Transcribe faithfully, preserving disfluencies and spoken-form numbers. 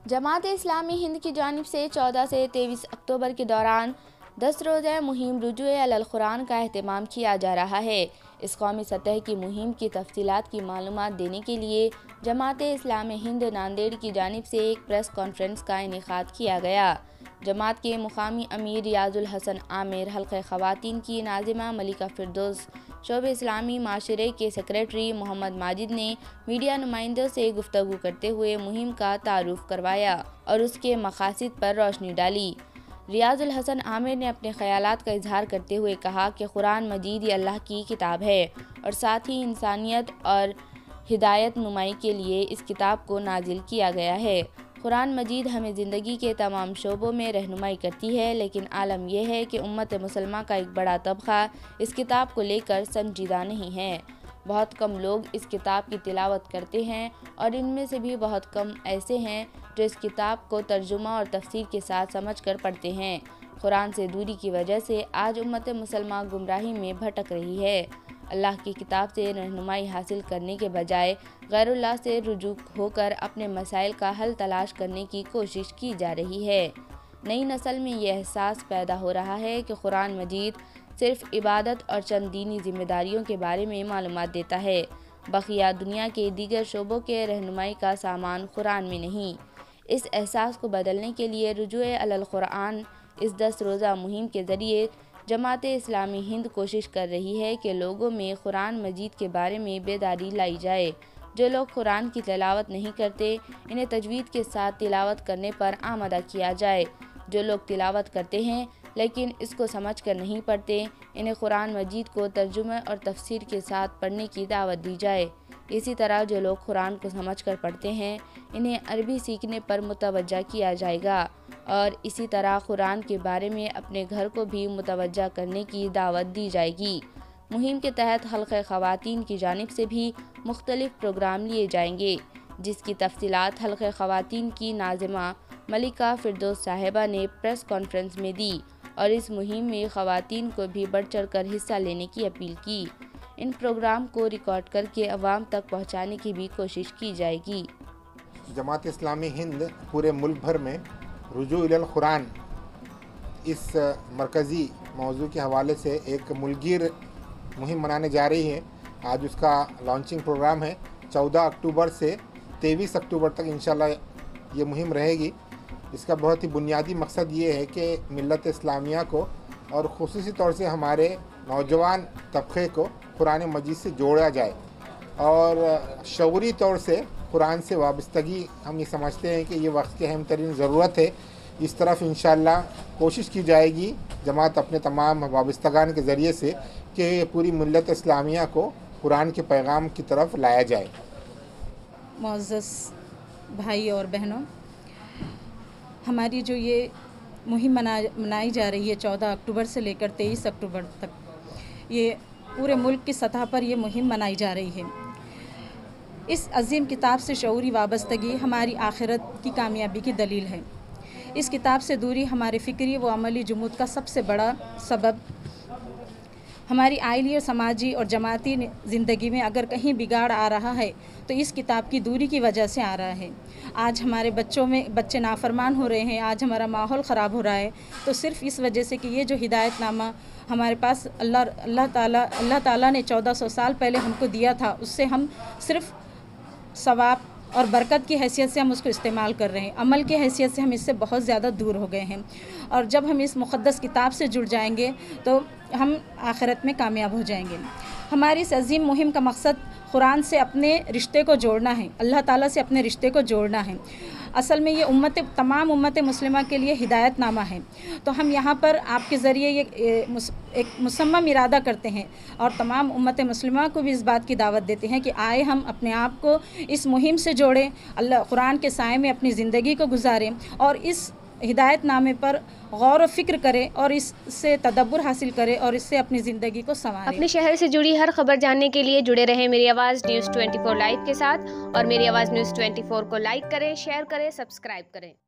جماعت اسلامی ہند کی جانب سے چودہ سے تیئیس اکتوبر کے دوران دس روزہ مہم رجوع علی القرآن کا اہتمام کیا جا رہا ہے۔ اس قومی سطح کی مہم کی تفصیلات کی معلومات دینے کے لیے جماعت اسلامی ہند ناندیڑ کی جانب سے ایک پریس کانفرنس کا انعقاد کیا گیا۔ جماعت کے مقامی امیر ریاض الحسن عامر، حلقہ خواتین کی ناظمہ ملکہ فردوس، شعبہ اسلامی معاشرے کے سیکریٹری محمد ماجد نے میڈیا نمائندوں سے گفتگو کرتے ہوئے مہم کا تعارف کروایا اور اس کے مقاصد پر روشنی ڈالی۔ ریاض الحسن عامر نے اپنے خیالات کا اظہار کرتے ہوئے کہا کہ قرآن مجید یہ اللہ کی کتاب ہے اور ساتھ ہی انسانیت اور ہدایت نمائی کے لیے اس کتاب کو نازل کیا گیا ہے۔ قرآن مجید ہمیں زندگی کے تمام شعبوں میں رہنمائی کرتی ہے، لیکن عالم یہ ہے کہ امت مسلمہ کا ایک بڑا طبقہ اس کتاب کو لے کر سنجیدہ نہیں ہے۔ بہت کم لوگ اس کتاب کی تلاوت کرتے ہیں اور ان میں سے بھی بہت کم ایسے ہیں جو اس کتاب کو ترجمہ اور تفسیر کے ساتھ سمجھ کر پڑھتے ہیں۔ قرآن سے دوری کی وجہ سے آج امت مسلمہ گمراہی میں بھٹک رہی ہے۔ اللہ کی کتاب سے رہنمائی حاصل کرنے کے بجائے غیر اللہ سے رجوع ہو کر اپنے مسائل کا حل تلاش کرنے کی کوشش کی جا رہی ہے۔ نئی نسل میں یہ احساس پیدا ہو رہا ہے کہ قرآن مجید صرف عبادت اور چند دینی ذمہ داریوں کے بارے میں معلومات دیتا ہے، بقیہ دنیا کے دیگر شعبوں کے رہنمائی کا سامان قرآن میں نہیں۔ اس احساس کو بدلنے کے لیے رجوع علی القرآن اس دس روزہ مہم کے ذریعے جماعت اسلامی ہند کوشش کر رہی ہے کہ لوگوں میں قرآن مجید کے بارے میں بیداری لائی جائے۔ جو لوگ قرآن کی تلاوت نہیں کرتے انہیں تجوید کے ساتھ تلاوت کرنے پر آمادہ کیا جائے۔ جو لوگ تلاوت کرتے ہیں لیکن اس کو سمجھ کر نہیں پڑھتے انہیں قرآن مجید کو ترجمہ اور تفسیر کے ساتھ پڑھنے کی دعوت دی جائے۔ اسی طرح جو لوگ قرآن کو سمجھ کر پڑھتے ہیں انہیں عربی سیکھنے پر متوجہ کیا جائے گا، اور اسی طرح قرآن کے بارے میں اپنے گھر کو بھی متوجہ کرنے کی دعوت دی جائے گی۔ مہم کے تحت حلقہ خواتین کی جانب سے بھی مختلف پروگرام لیے جائیں گے، جس کی تفصیلات حلقہ خواتین کی ناظمہ ملکہ فردوس صاحبہ نے پریس کانفرنس میں دی اور اس مہم میں خواتین کو بھی بڑھ چڑھ کر حصہ لینے کی اپیل کی۔ ان پروگرام کو ریکارڈ کر کے عوام تک پہنچانے کی بھی کوشش کی جائے گی۔ جماعت اسلامی ہند پورے ملک بھر میں رجوع الی القرآن اس مرکزی موضوع کے حوالے سے ایک ملگیر مہم منانے جا رہی ہے۔ آج اس کا لانچنگ پروگرام ہے۔ چودہ اکتوبر سے تیئیس اکتوبر تک انشاءاللہ یہ مہم رہے گی۔ اس کا بہت ہی بنیادی مقصد یہ ہے کہ ملت اسلامیہ کو اور خصوصی طور سے ہمارے نوجوان طبقے کو قرآن مجید سے جوڑا جائے، اور شعوری طور سے قرآن سے وابستگی ہم یہ سمجھتے ہیں کہ یہ وقت کی اہم ترین ضرورت ہے۔ اس طرف انشاءاللہ کوشش کی جائے گی جماعت اپنے تمام وابستگان کے ذریعے سے کہ پوری ملت اسلامیہ کو قرآن کے پیغام کی طرف لایا جائے۔ معزز بھائی اور بہنوں، ہماری جو یہ مہم منائی جا رہی ہے چودہ اکتوبر سے لے کر تیئیس اکتوبر تک، یہ پورے ملک کی سطح پر یہ مہم منائی جا رہی ہے۔ اس عظیم کتاب سے شعوری وابستگی ہماری آخرت کی کامیابی کی دلیل ہے۔ اس کتاب سے دوری ہمارے فکری و عملی جمود کا سب سے بڑا سبب ہماری آئلی اور سماجی اور جماعتی زندگی میں اگر کہیں بگاڑ آ رہا ہے تو اس کتاب کی دوری کی وجہ سے آ رہا ہے۔ آج ہمارے بچوں میں بچے نافرمان ہو رہے ہیں، آج ہمارا ماحول خراب ہو رہا ہے، تو صرف اس وجہ سے کہ یہ جو ہدایت نامہ ہمارے پاس اللہ اللہ تعالیٰ اللہ تعالیٰ نے چودہ سو سال پہلے ہم کو دیا تھا، اس سے ہم صرف ثواب اور برکت کی حیثیت سے ہم اس کو استعمال کر رہے ہیں، عمل کی حیثیت سے ہم اس سے بہت زیادہ دور ہو گئے ہیں۔ اور جب ہم اس مقدس کتاب سے جڑ جائیں گے تو ہم آخرت میں کامیاب ہو جائیں گے۔ ہماری اس عظیم مہم کا مقصد قرآن سے اپنے رشتے کو جوڑنا ہے، اللہ تعالیٰ سے اپنے رشتے کو جوڑنا ہے۔ اصل میں یہ امت تمام امت مسلمہ کے لیے ہدایت نامہ ہے، تو ہم یہاں پر آپ کے ذریعے یہ ایک مصمم ارادہ کرتے ہیں اور تمام امت مسلمہ کو بھی اس بات کی دعوت دیتے ہیں کہ آئے ہم اپنے آپ کو اس مہم سے جوڑیں، اللہ قرآن کے سائے میں اپنی زندگی کو گزاریں اور اس ہدایت نامے پر غور و فکر کرے اور اس سے تدبر حاصل کرے اور اس سے اپنی زندگی کو سنوارے۔ اپنے شہر سے جڑی ہر خبر جاننے کے لیے جڑے رہیں میری آواز نیوز چوبیس لائیو کے ساتھ، اور میری آواز نیوز چوبیس کو لائک کریں، شیئر کریں، سبسکرائب کریں۔